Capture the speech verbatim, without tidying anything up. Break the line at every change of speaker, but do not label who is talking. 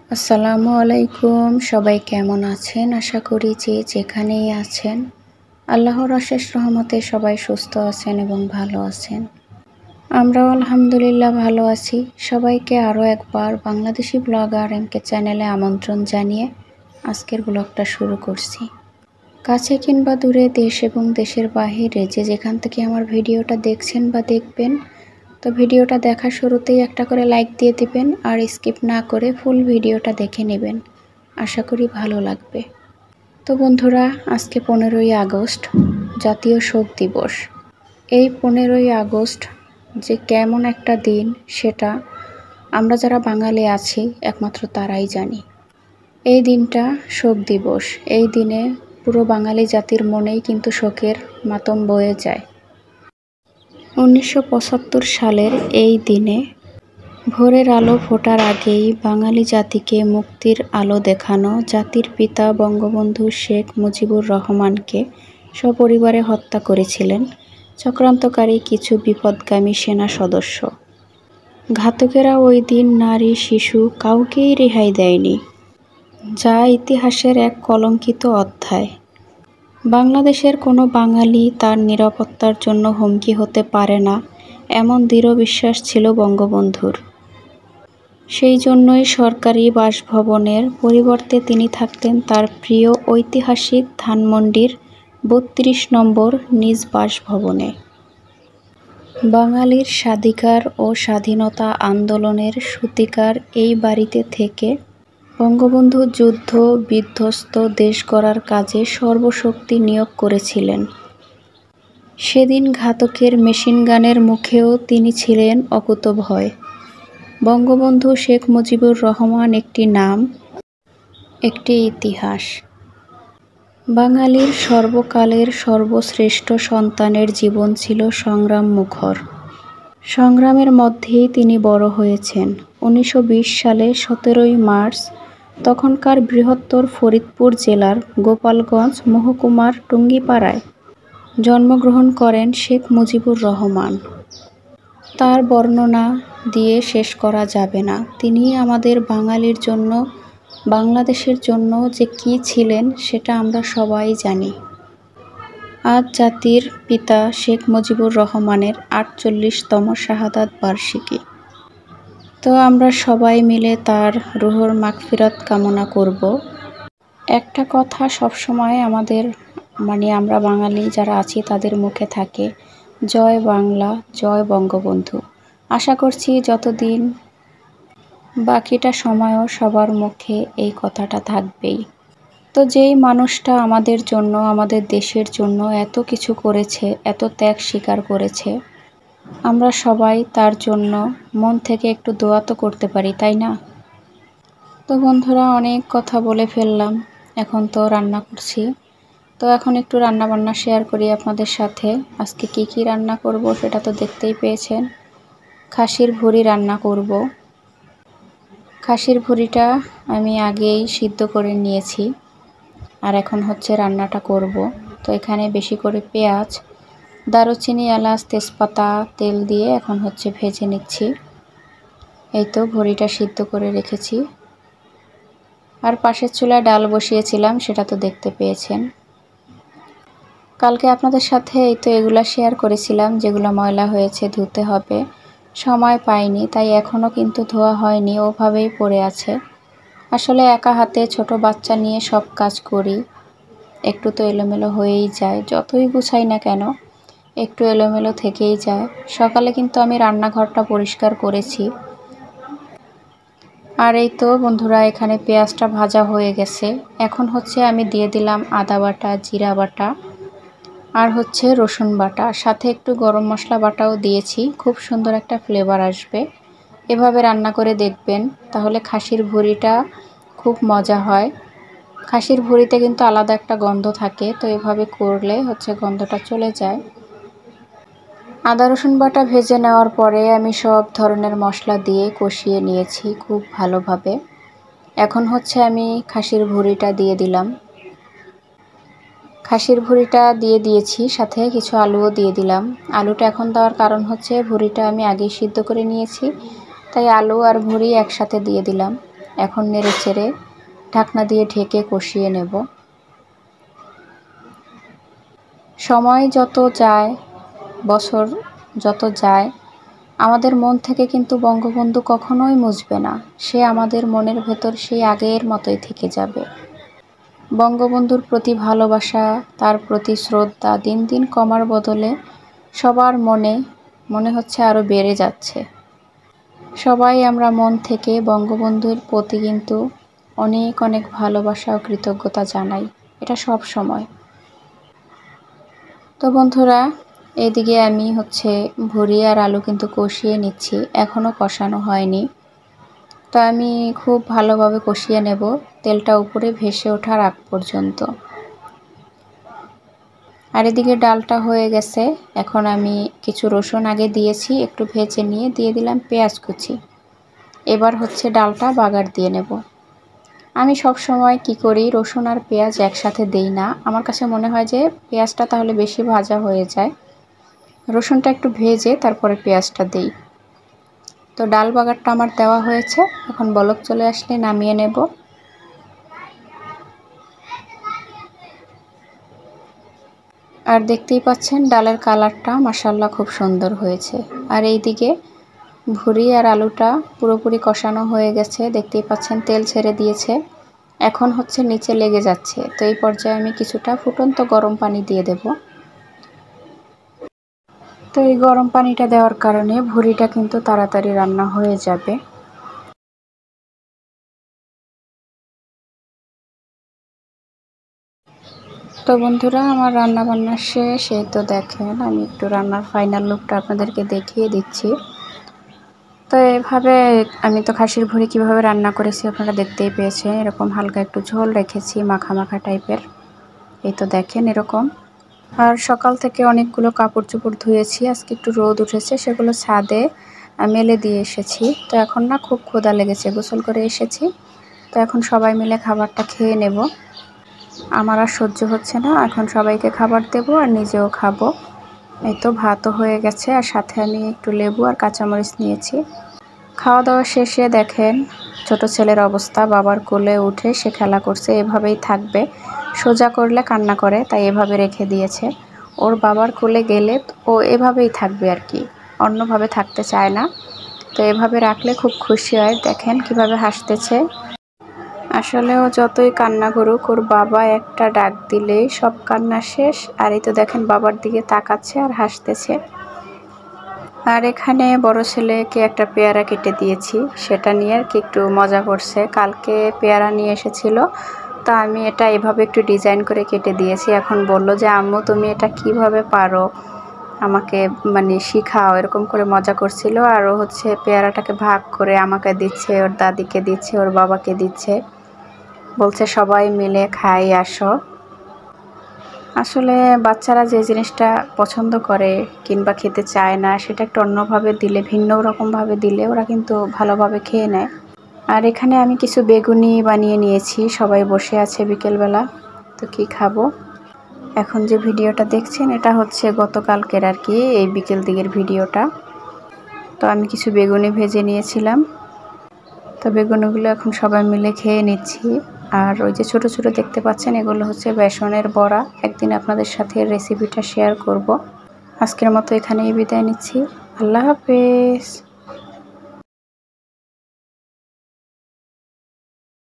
আসসালামু আলাইকুম। সবাই কেমন আছেন? আশা করি যে যেখানেই আছেন আল্লাহর অশেষ রহমতে সবাই সুস্থ আছেন এবং ভালো আছেন। আমরাও আলহামদুলিল্লাহ ভালো আছি। সবাইকে আরও একবার বাংলাদেশি ব্লগার এম কে চ্যানেলে আমন্ত্রণ জানিয়ে আজকের ব্লগটা শুরু করছি। কাছে কিংবা দূরে, দেশ এবং দেশের বাহিরে যে যেখান থেকে আমার ভিডিওটা দেখছেন বা দেখবেন, তো ভিডিওটা দেখা শুরুতেই একটা করে লাইক দিয়ে দিবেন আর স্কিপ না করে ফুল ভিডিওটা দেখে নেবেন। আশা করি ভালো লাগবে। তো বন্ধুরা, আজকে পনেরোই আগস্ট, জাতীয় শোক দিবস। এই পনেরোই আগস্ট যে কেমন একটা দিন, সেটা আমরা যারা বাঙালি আছি একমাত্র তারাই জানি। এই দিনটা শোক দিবস। এই দিনে পুরো বাঙালি জাতির মনেই কিন্তু শোকের মাতম বয়ে যায়। উনিশশো পঁচাত্তর সালের এই দিনে ভোরের আলো ফোটার আগেই বাঙালি জাতিকে মুক্তির আলো দেখানো জাতির পিতা বঙ্গবন্ধু শেখ মুজিবুর রহমানকে সপরিবারে হত্যা করেছিলেন চক্রান্তকারী কিছু বিপদগামী সেনা সদস্য। ঘাতকেরা ওই দিন নারী, শিশু কাউকেই রেহাই দেয়নি, যা ইতিহাসের এক কলঙ্কিত অধ্যায়। বাংলাদেশের কোনো বাঙালি তার নিরাপত্তার জন্য হুমকি হতে পারে না, এমন দৃঢ় বিশ্বাস ছিল বঙ্গবন্ধুর। সেই জন্যই সরকারি বাসভবনের পরিবর্তে তিনি থাকতেন তার প্রিয় ঐতিহাসিক ধানমন্ডির বত্রিশ নম্বর নিজ বাসভবনে। বাঙালির স্বাধিকার ও স্বাধীনতা আন্দোলনের সূতিকার এই বাড়িতে থেকে বঙ্গবন্ধু যুদ্ধ বিধ্বস্ত দেশ গড়ার কাজে সর্বশক্তি নিয়োগ করেছিলেন। সেদিন ঘাতকের মেশিনগানের মুখেও তিনি ছিলেন অকুতোভয়। বঙ্গবন্ধু শেখ মুজিবুর রহমান একটি নাম, একটি ইতিহাস। বাঙালির সর্বকালের সর্বশ্রেষ্ঠ সন্তানের জীবন ছিল সংগ্রাম মুখর। সংগ্রামের মধ্যেই তিনি বড় হয়েছেন। উনিশশো বিশ সালে সতেরোই মার্চ তখনকার বৃহত্তর ফরিদপুর জেলার গোপালগঞ্জ মহকুমার টুঙ্গিপাড়ায় জন্মগ্রহণ করেন শেখ মুজিবুর রহমান। তার বর্ণনা দিয়ে শেষ করা যাবে না। তিনি আমাদের বাঙালির জন্য, বাংলাদেশের জন্য যে কী ছিলেন সেটা আমরা সবাই জানি। আজ জাতির পিতা শেখ মুজিবুর রহমানের আটচল্লিশতম শাহাদাত বার্ষিকী। তো আমরা সবাই মিলে তার রুহুর মাগফিরাত কামনা করব। একটা কথা সবসময় আমাদের মানে আমরা বাঙালি যারা আছি তাদের মুখে থাকে, জয় বাংলা, জয় বঙ্গবন্ধু। আশা করছি যতদিন বাকিটা সময়ও সবার মুখে এই কথাটা থাকবেই। তো যেই মানুষটা আমাদের জন্য, আমাদের দেশের জন্য এত কিছু করেছে, এত ত্যাগ স্বীকার করেছে, আমরা সবাই তার জন্য মন থেকে একটু দোয়া তো করতে পারি, তাই না? তো বন্ধুরা, অনেক কথা বলে ফেললাম। এখন তো রান্না করছি, তো এখন একটু রান্না বান্না শেয়ার করি আপনাদের সাথে। আজকে কি কি রান্না করব সেটা তো দেখতেই পেয়েছেন। খাসির ভুঁড়ি রান্না করব। খাসির ভুঁড়িটা আমি আগেই সিদ্ধ করে নিয়েছি, আর এখন হচ্ছে রান্নাটা করব। তো এখানে বেশি করে পেঁয়াজ, দারুচিনি, এলাচ, তেজপাতা তেল দিয়ে এখন হচ্ছে ভেজে নিচ্ছি। এই তো ভুঁড়িটা সিদ্ধ করে রেখেছি। আর পাশের চুলায় ডাল বসিয়েছিলাম, সেটা তো দেখতে পেয়েছেন। কালকে আপনাদের সাথে এই তো এগুলা শেয়ার করেছিলাম, যেগুলো ময়লা হয়েছে ধুতে হবে। সময় পাইনি, তাই এখনও কিন্তু ধোয়া হয়নি, ওভাবেই পড়ে আছে। আসলে একা হাতে ছোট বাচ্চা নিয়ে সব কাজ করি, একটু তো এলোমেলো হয়েই যায়। যতই গুছাই না কেন একটু এলোমেলো থেকেই যায়। সকালে কিন্তু আমি রান্নাঘরটা পরিষ্কার করেছি। আর এই তো বন্ধুরা, এখানে পেঁয়াজটা ভাজা হয়ে গেছে। এখন হচ্ছে আমি দিয়ে দিলাম আদা বাটা, জিরা বাটা আর হচ্ছে রসুন বাটা, সাথে একটু গরম মশলা বাটাও দিয়েছি। খুব সুন্দর একটা ফ্লেভার আসবে। এভাবে রান্না করে দেখবেন, তাহলে খাসির ভুঁড়িটা খুব মজা হয়। খাসির ভুঁড়িতে কিন্তু আলাদা একটা গন্ধ থাকে, তো এভাবে করলে হচ্ছে গন্ধটা চলে যায়। আদা রসুন বাটা ভেজে নেওয়ার পরে আমি সব ধরনের মশলা দিয়ে কষিয়ে নিয়েছি খুব ভালোভাবে। এখন হচ্ছে আমি খাসির ভুঁড়িটা দিয়ে দিলাম। খাসির ভুঁড়িটা দিয়ে দিয়েছি, সাথে কিছু আলুও দিয়ে দিলাম। আলুটা এখন দেওয়ার কারণ হচ্ছে ভুঁড়িটা আমি আগেই সিদ্ধ করে নিয়েছি, তাই আলু আর ভুঁড়ি একসাথে দিয়ে দিলাম। এখন নেড়ে চেড়ে ঢাকনা দিয়ে ঢেকে কষিয়ে নেব। সময় যত যায়, বছর যত যায়, আমাদের মন থেকে কিন্তু বঙ্গবন্ধু কখনোই মুছবে না। সে আমাদের মনের ভেতর সেই আগের মতোই থেকে যাবে। বঙ্গবন্ধুর প্রতি ভালোবাসা, তার প্রতি শ্রদ্ধা দিন দিন কমার বদলে সবার মনে মনে হচ্ছে আরও বেড়ে যাচ্ছে। সবাই আমরা মন থেকে বঙ্গবন্ধুর প্রতি কিন্তু অনেক অনেক ভালোবাসা ও কৃতজ্ঞতা জানাই, এটা সব সময়। তো বন্ধুরা, এদিকে আমি হচ্ছে ভুড়ি আর আলু কিন্তু কষিয়ে নিচ্ছি, এখনও কষানো হয়নি। তো আমি খুব ভালোভাবে কষিয়ে নেব তেলটা উপরে ভেসে ওঠার আগ পর্যন্ত। আর এদিকে ডালটা হয়ে গেছে। এখন আমি কিছু রসুন আগে দিয়েছি, একটু ভেজে নিয়ে দিয়ে দিলাম পেঁয়াজ কুচি। এবার হচ্ছে ডালটা বাগার দিয়ে নেব। আমি সব সময় কি করি, রসুন আর পেঁয়াজ একসাথে দেই না। আমার কাছে মনে হয় যে পেঁয়াজটা তাহলে বেশি ভাজা হয়ে যায়। রসুনটা একটু ভেজে তারপরে পেঁয়াজটা দেই। তো ডাল বাগারটা আমার দেওয়া হয়েছে, এখন বলক চলে আসলে নামিয়ে নেব। আর দেখতেই পাচ্ছেন ডালের কালারটা মাশাআল্লাহ খুব সুন্দর হয়েছে। আর এইদিকে ভুড়ি আর আলুটা পুরোপুরি কষানো হয়ে গেছে, দেখতেই পাচ্ছেন তেল ছেড়ে দিয়েছে। এখন হচ্ছে নিচে লেগে যাচ্ছে, তো এই পর্যায়ে আমি কিছুটা ফুটন্ত গরম পানি দিয়ে দেব। তো এই গরম পানিটা দেওয়ার কারণে ভুড়িটা কিন্তু তাড়াতাড়ি রান্না হয়ে যাবে। তো বন্ধুরা, আমার রান্না বান্না শেষ। এই তো দেখেন, আমি একটু রান্নার ফাইনাল লুকটা আপনাদেরকে দেখিয়ে দিচ্ছি। তো এভাবে আমি তো খাসির ভুড়ি কীভাবে রান্না করেছি আপনারা দেখতেই পেয়েছেন। এরকম হালকা একটু ঝোল রেখেছি, মাখা মাখা টাইপের। এই তো দেখেন এরকম। আর সকাল থেকে অনেকগুলো কাপড় চোপড় ধুয়েছি, আজকে একটু রোদ উঠেছে, সেগুলো ছাদে মেলে দিয়ে এসেছি। তো এখন না খুব ক্ষুধা লেগেছে, গোসল করে এসেছি। তো এখন সবাই মিলে খাবারটা খেয়ে নেব। আমার আর সহ্য হচ্ছে না, এখন সবাইকে খাবার দেব আর নিজেও খাবো। এই তো ভাতও হয়ে গেছে, আর সাথে আমি একটু লেবু আর কাঁচামরিচ নিয়েছি। খাওয়া দাওয়া শেষে দেখেন ছোট ছেলের অবস্থা, বাবার কোলে উঠে সে খেলা করছে। এভাবেই থাকবে, সোজা করলে কান্না করে, তাই এভাবে রেখে দিয়েছে। ওর বাবার কোলে গেলে ও এভাবেই থাকবে আর কি, অন্যভাবে থাকতে চায় না। তো এভাবে রাখলে খুব খুশি হয়। দেখেন কিভাবে হাসতেছে। আসলে ও যতই কান্না করুক, ওর বাবা একটা ডাক দিলেই সব কান্না শেষ। আর এই তো দেখেন বাবার দিকে তাকাচ্ছে আর হাসতেছে। আর এখানে বড় ছেলেকে একটা পেয়ারা কেটে দিয়েছি, সেটা নিয়ে আর কি একটু মজা করছে। কালকে পেয়ারা নিয়ে এসেছিল, তো আমি এটা এভাবে একটু ডিজাইন করে কেটে দিয়েছি। এখন বলল যে আম্মু তুমি এটা কিভাবে পারো, আমাকে মানে শিখাও, এরকম করে মজা করছিল। আর ও হচ্ছে পেয়ারাটাকে ভাগ করে আমাকে দিচ্ছে, ওর দাদিকে দিচ্ছে, ওর বাবাকে দিচ্ছে, বলছে সবাই মিলে খাই আসো। আসলে বাচ্চারা যে জিনিসটা পছন্দ করে কিংবা খেতে চায় না, সেটা একটু অন্যভাবে দিলে, ভিন্ন রকমভাবে দিলে ওরা কিন্তু ভালোভাবে খেয়ে নেয়। আর এখানে আমি কিছু বেগুনি বানিয়ে নিয়েছি, সবাই বসে আছে বিকেলবেলা, তো কি খাবো। এখন যে ভিডিওটা দেখছেন এটা হচ্ছে গতকালকের আর কি, এই বিকেল দিকের ভিডিওটা। তো আমি কিছু বেগুনি ভেজে নিয়েছিলাম, তো বেগুনিগুলো এখন সবাই মিলে খেয়ে নিচ্ছি। আর ওই যে ছোট ছোট দেখতে পাচ্ছেন, এগুলো হচ্ছে বেসনের বড়া। একদিন আপনাদের সাথে রেসিপিটা শেয়ার করব। আজকের মতো এখানেই বিদায় নিচ্ছি। আল্লাহ হাফেজ।